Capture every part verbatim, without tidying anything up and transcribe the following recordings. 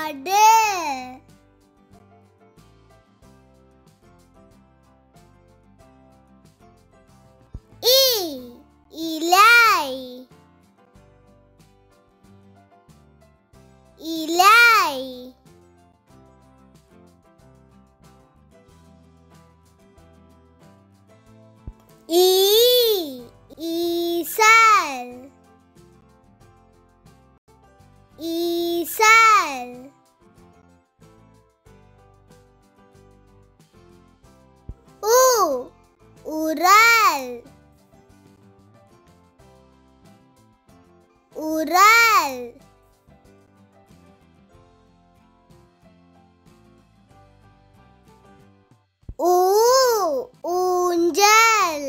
ஆடு. இ இலை. இலை. ஈ ஈசல். ஈசல். உ உரல். உரல். ஊ ஊஞ்சல்.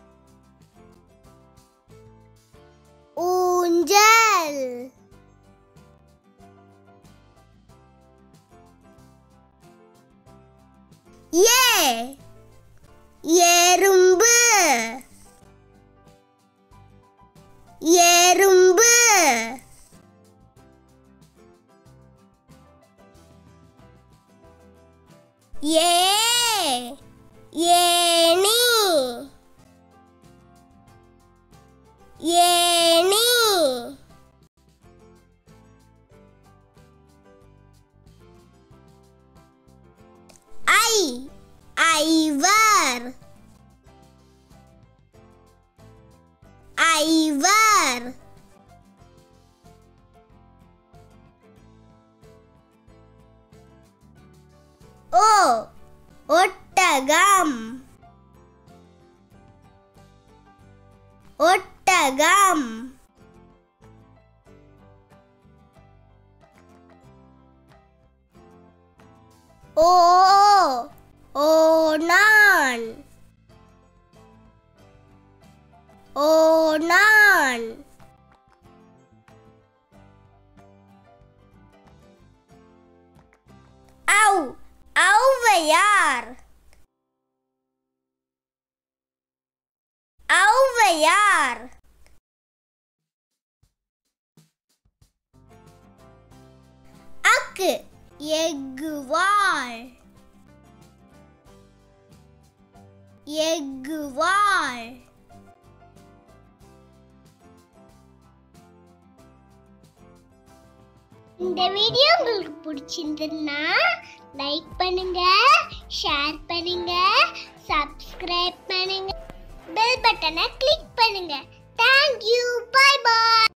ஊஞ்சல். ஏ எறும்பு. எறும்பு. ஏ ஏணி. ஏணி. ஐ ஐவர். ஐவர். ஓ ஒட்டகம். ஒட்டகம். ஓ ஓநான். ஓநான். ஔ ஔவையார். ஔவையார். அக்கு எக்குவாள். எக்குவாள். இந்த வீடியோ உங்களுக்கு பிடிச்சிருந்ததுன்னா லைக் பண்ணுங்க, ஷேர் பண்ணுங்க, சப்ஸ்கிரைப் பண்ணுங்க, பெல் பட்டனை கிளிக் பண்ணுங்க. Thank you. Bye bye.